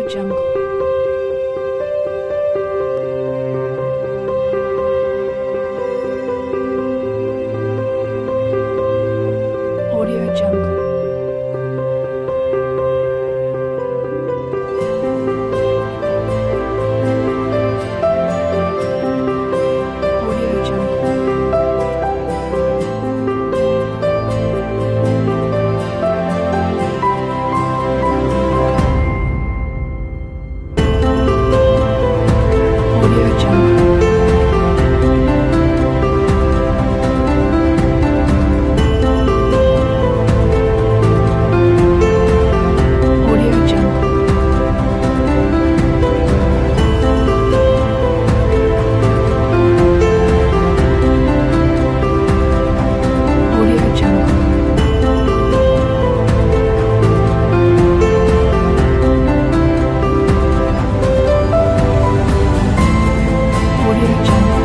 Jungle. Audio Jungle. Audio Jungle. Audio Jungle. Audio Jungle. Audio Jungle. Audio Jungle.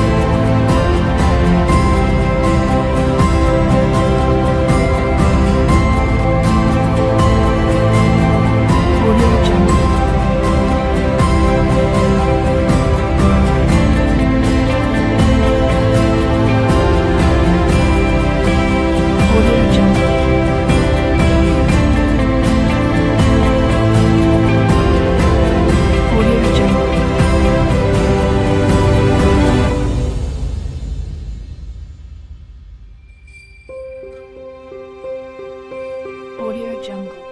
Audio Jungle. Audio Jungle. Audio Jungle. Audio Jungle.